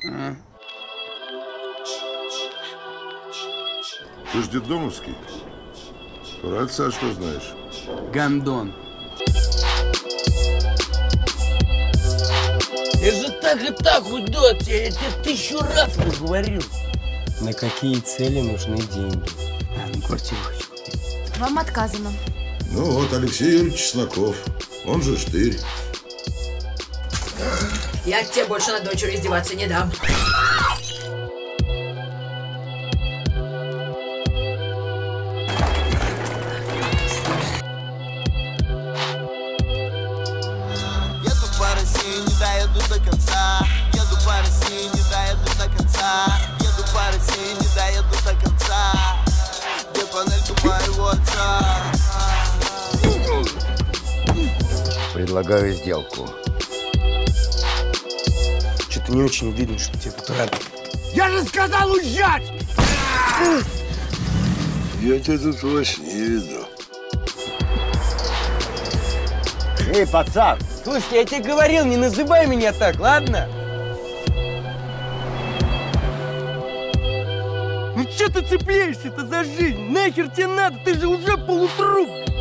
Ты ж детдомовский? Про отца что знаешь? Гондон. Я же так и так уйду от тебя, я тебе 1000 раз говорил. На какие цели нужны деньги? Ну, квартиру хочу купить. Вам отказано. Ну вот, Алексей Юрьевич Чесноков. Он же Штырь. Я тебе больше над дочерью издеваться не дам. Еду по России, не доеду до конца. Еду по России, не доеду до конца. Еду по России, не доеду до конца. Где панелька моего отца? Предлагаю сделку. Что-то не очень видно, что тебе тут рады. Я же сказал уезжать! Я тебя тут во сне видел. Эй, пацан! Слушай, я тебе говорил, не называй меня так, ладно? Ну что ты цепляешься-то за жизнь? Нахер тебе надо? Ты же уже полутруп!